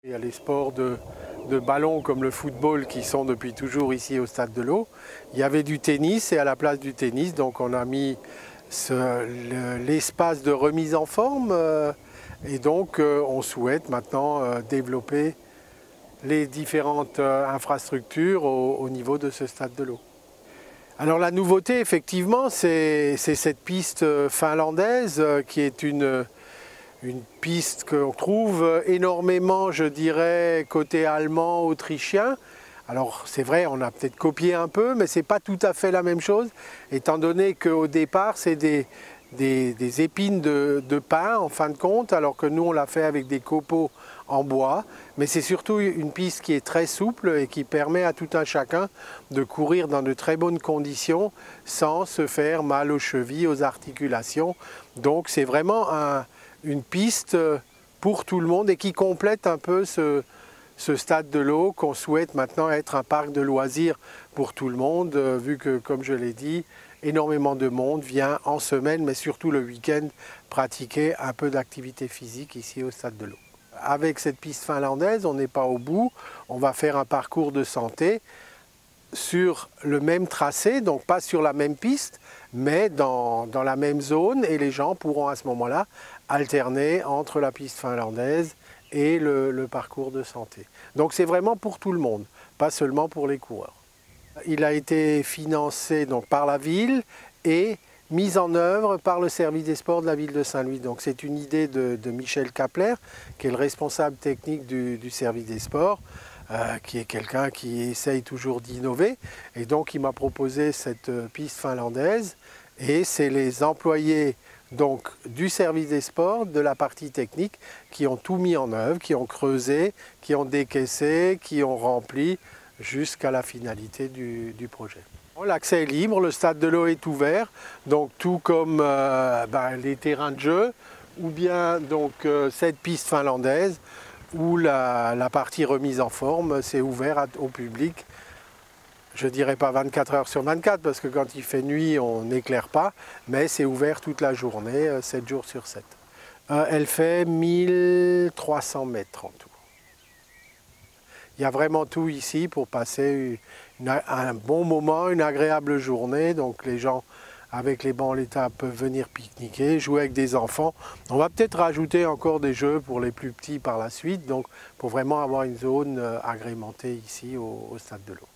Il y a les sports de ballon comme le football qui sont depuis toujours ici au Stade de l'Eau. Il y avait du tennis et à la place du tennis, donc on a mis l'espace de remise en forme et donc on souhaite maintenant développer les différentes infrastructures au niveau de ce Stade de l'Eau. Alors la nouveauté effectivement c'est cette piste finlandaise qui est une piste qu'on trouve énormément, je dirais, côté allemand, autrichien. Alors c'est vrai, on a peut-être copié un peu, mais ce n'est pas tout à fait la même chose, étant donné qu'au départ, c'est des épines de pin en fin de compte, alors que nous on l'a fait avec des copeaux en bois. Mais c'est surtout une piste qui est très souple et qui permet à tout un chacun de courir dans de très bonnes conditions sans se faire mal aux chevilles, aux articulations. Donc c'est vraiment une piste pour tout le monde et qui complète un peu ce Stade de l'Eau qu'on souhaite maintenant être un parc de loisirs pour tout le monde, vu que, comme je l'ai dit, énormément de monde vient en semaine, mais surtout le week-end, pratiquer un peu d'activité physique ici au Stade de l'Eau. Avec cette piste finlandaise, on n'est pas au bout, on va faire un parcours de santé sur le même tracé, donc pas sur la même piste, mais dans la même zone, et les gens pourront à ce moment-là alterner entre la piste finlandaise et le parcours de santé. Donc c'est vraiment pour tout le monde, pas seulement pour les coureurs. Il a été financé donc par la ville et mis en œuvre par le service des sports de la ville de Saint-Louis. Donc c'est une idée de Michel Kapler, qui est le responsable technique du service des sports, qui est quelqu'un qui essaye toujours d'innover. Et donc il m'a proposé cette piste finlandaise et c'est les employés donc, du service des sports, de la partie technique, qui ont tout mis en œuvre, qui ont creusé, qui ont décaissé, qui ont rempli jusqu'à la finalité du projet. L'accès est libre, le Stade de l'Eau est ouvert, donc tout comme les terrains de jeu, ou bien donc, cette piste finlandaise, où la partie remise en forme, c'est ouvert au public. Je ne dirais pas 24 heures sur 24 parce que quand il fait nuit, on n'éclaire pas, mais c'est ouvert toute la journée, 7 jours sur 7. Elle fait 1300 mètres en tout. Il y a vraiment tout ici pour passer un bon moment, une agréable journée. Donc les gens avec les bancs en l'état peuvent venir pique-niquer, jouer avec des enfants. On va peut-être rajouter encore des jeux pour les plus petits par la suite, donc pour vraiment avoir une zone agrémentée ici au Stade de l'Eau.